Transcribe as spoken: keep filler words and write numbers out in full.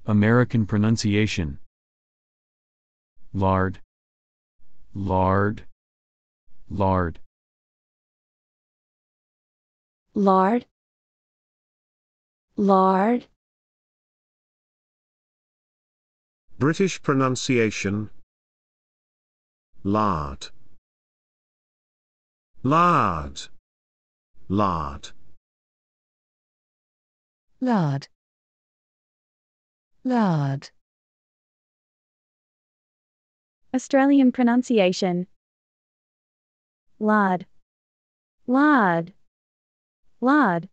American pronunciation. Lard. Lard. Lard. Lard. Lard. British pronunciation. Lard. Lard. Lard. Lard. Lard. Australian pronunciation. Lard. Lard. Lard.